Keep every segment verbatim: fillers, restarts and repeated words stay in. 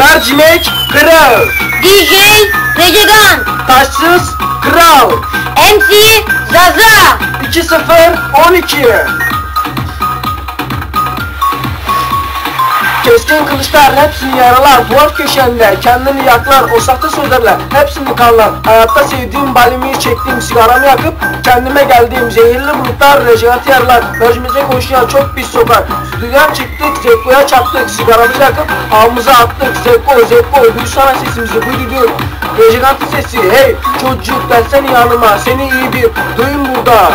Mercimek Kral, D J Recegan, Taşsız Kral, M C Zaza. iki sıfır on iki. Keskin kılıçlar hepsini yaralar, duvar köşende kendini yaklar, o sahte sözlerle hepsini kanlar. Hayatta sevdiğim balimi çektiğim sigaramı yakıp kendime geldiğim zehirli bulutlar rejigatı yarlar. Mercimece koşuyan çok pis sokar. Stüdyodan çıktık, Zekko'ya çarptık, sigaramızı yakıp ağımıza attık. Zekko, Zekko, duysana sesimizi, buydu diyor. Rejigantı sesi, hey çocuk gelsene yanıma, seni iyi bir duyun burada.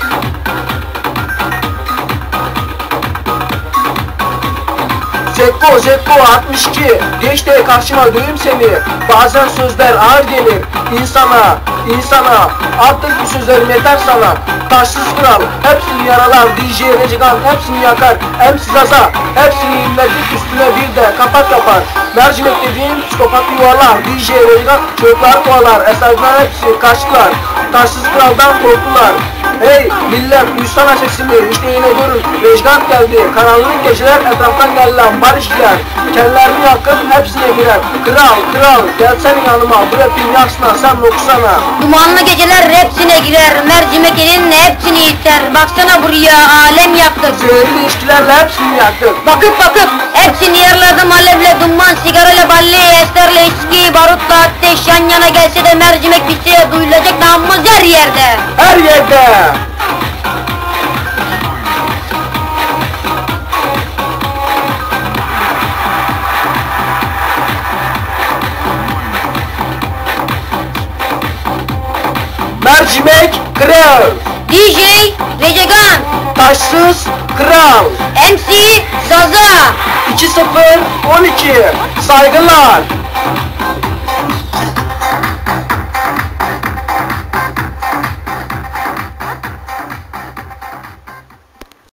Zekko, Zekko altmış iki. Geç de karşıma duyayım seni. Bazen sözler ağır gelir insana, insana. Artık bu sözlerim yeter sana. Taşsız Kral hepsini yaralar, D J Recegan hepsini yakar, M C Zaza hepsini inletip üstüne bir de kapak yapar. Mercimek dediğin psikopat yuvarlar, D J Recegan çocuklar kovalar, esnaflar hepsi kaçtılar. Taşsız Kral'dan korktular. Hey millet, duysana sesimi, işte yine görün, Recegan geldi. Karanlık geceler etraftan gelen barış gider. Kellerini yakıp hepsine girer. Kral, kral, gelsene yanıma, bu rapin yaksına, sen okusana. Dumanlı geceler hepsine girer, mercimek elinle hepsini iter. Baksana buraya, alem yaktık. Zehirli ilişkilerle hepsini yaktık. Bakıp bakıp hepsini yarladım, alevle duman, sigarayla balli, esterle içki, barutla ateş. Yan yana gelse de mercimek bitse, duyulacak namımız her yerde. Her yerde. Mercimek Kral, D J Recegan, Taşsız Kral, M C Zaza. iki sıfır on iki. Saygılar.